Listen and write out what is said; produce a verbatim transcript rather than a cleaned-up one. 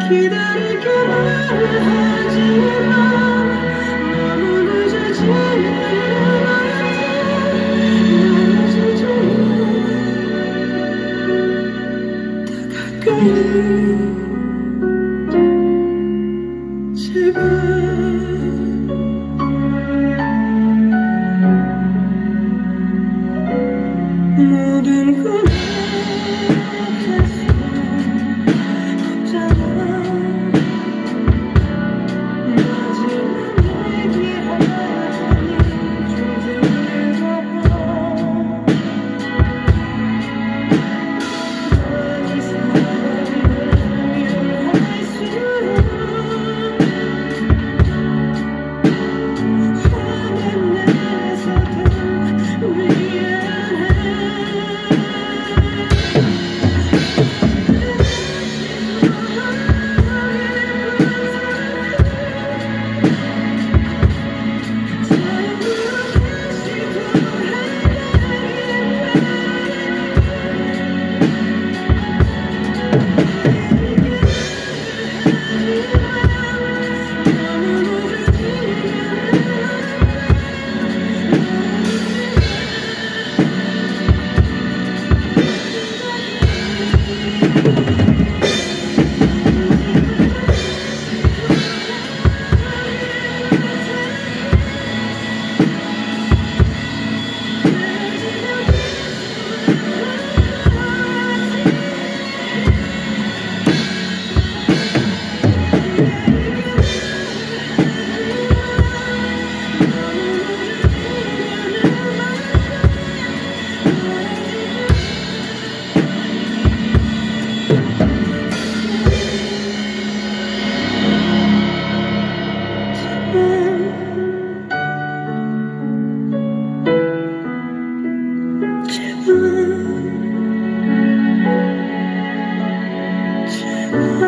기다릴게 말하지마. 너무 늦어지면 더 가까이 제발. 모든 걸 행복할 수 없잖아. 마지막 얘기하니 좀 들어봐. 많이 사랑하면 할수록 화가 나서도 미안해. 제발, 제발.